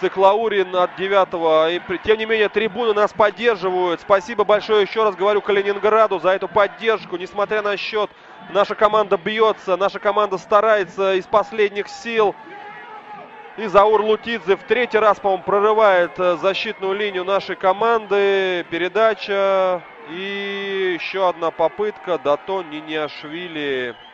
Циклаурин от 9-го. И тем не менее трибуны нас поддерживают. Спасибо большое еще раз говорю Калининграду за эту поддержку. Несмотря на счет, наша команда бьется, наша команда старается из последних сил. И Заур Лутидзе в третий раз, по-моему, прорывает защитную линию нашей команды. Передача. И еще одна попытка. Датон Ниниашвили